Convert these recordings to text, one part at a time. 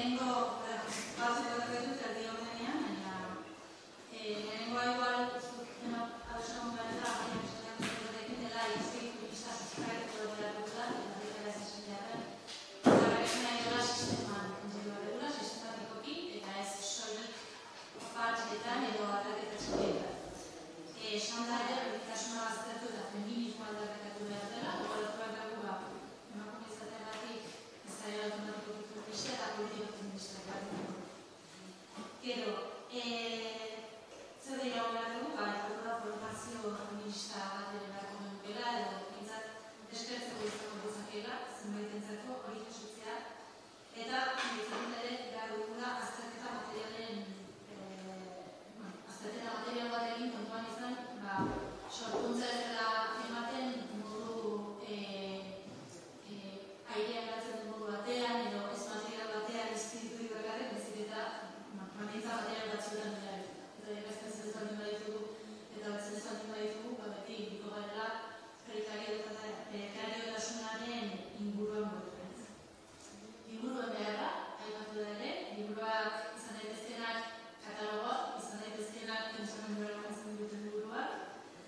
lehenengo batzeko dut erdi ordenean, baina lehenengoa igual hausagun garela, baina esaten dut dela izkitu izaz eskarriko dela dutela, eta dira ez esan jarren. Eta garen nahi dela sisteman, entzioa dugula, sistematikoki, eta ez soilik partxetan edo aldaketa txikietan. Esan da ere, beritasuna baztertu eta feminismo aldaketatu behar dela, gogoratuak dugu emakume izateagatik ez da ere automatiko feminista eta politiko feminista ekarriko. Gero, zer dira behar dugu, eta formazio feminista bat ere beharko genukela, edo bintzat deskertzeko izango dezakela, zenbait entzako hori jasotzea, eta bintzat ere behar dugula azterketa materialen azterketa material bat egin kontuan izan, sorkuntza ez dela ematen modu airean gatzen den modu batean, edo ez material batean espiritu bakarrik, bezik eta mantintza material batzuetan dira. Eta egazten zen baldin baditugu, eta batzen ez baldin baditugu, beti biko garela prekariotasunaren inguruan bortzen. Inguruen beharra, aipatu da ere, liburuak izan daitezkenak katalogoak, izan daitezkenak pentsamenduaren laguntzen duten liburuak.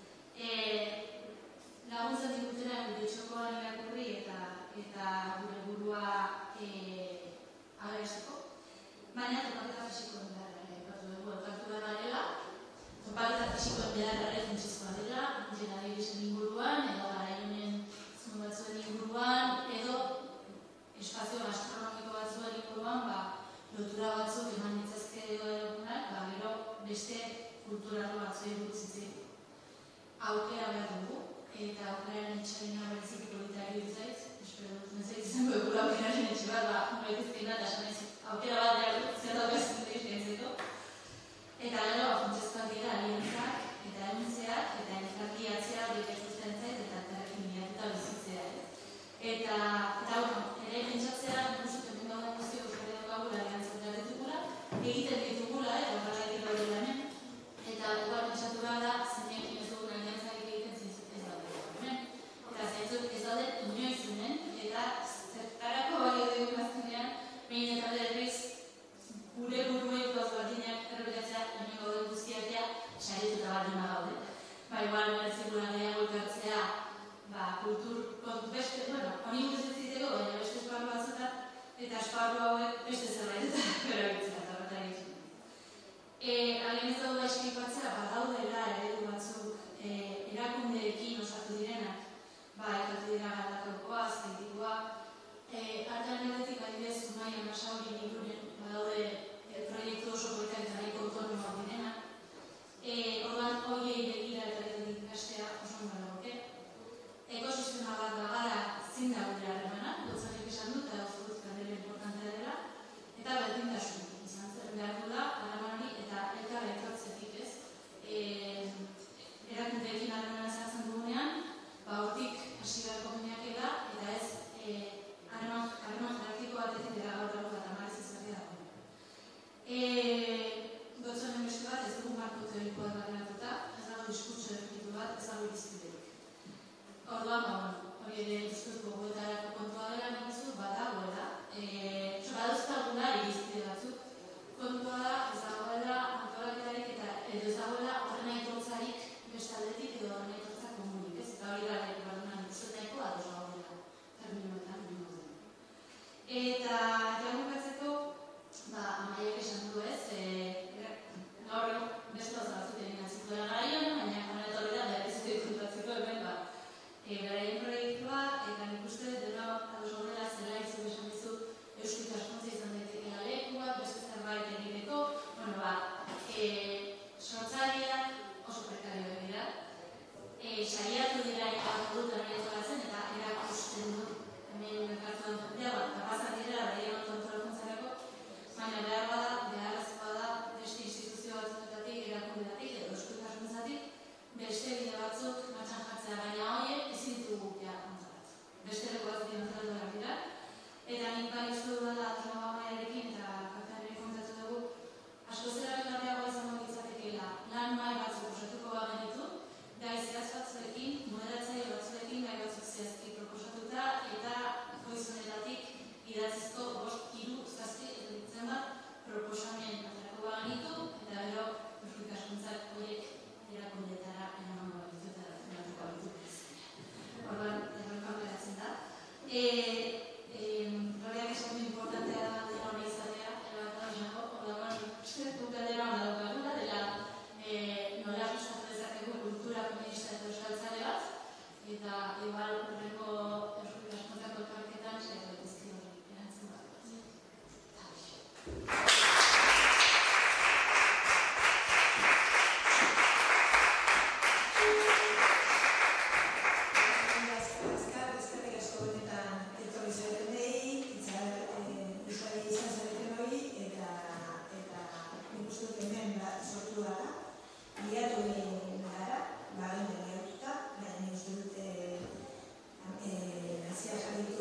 Laguntzen ditutenak gure txokoan irakurri eta gure burua agertzeko. Baina topaketa fisikoen beharra aipatu dugu, elkartu behar garela, topaketa fisikoen beharra ere funtsezkoa dela, jena dirisen inguruan, edo garaionen zundu batzuen inguruan, edo espazio gastronomiko batzuen inguruan, lotura batzuk eman ditzazke edo erokunak, gero beste kulturarro batzuen gutzitzen. Aukera behar dugu, eta aukeraren etxarina berzik politari dutzaiz, espero dut nezait izango egura aukeraren etxe bat, noraitezkeina eta esan ez aukera bat behar dut, zer dago ez dut egin. Eta gero, funtsezkoak dira aliantzak, eta enuntzeak, eta elkarkiatzea horiek ikusten zait, eta elkarrekin miratuta bizitzea. Eta, ere pentsatzea, nusut hemen gauden guztiok euskara daukagula aliantzak behar ditugula, egiten ditugula, eta horregatik gaudela hemen, eta igual pentsatu behar da, zeinekin ez dugun aliantzak egiten zintzuk ez daude hemen. Eta zintzuk ez daude inoiz hemen, eta zertarako balio dugu azkenean, behin eta berriz gure buruei gauz bardinak errepikatzea hemen gauden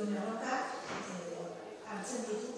dituen erronkak hartzen ditu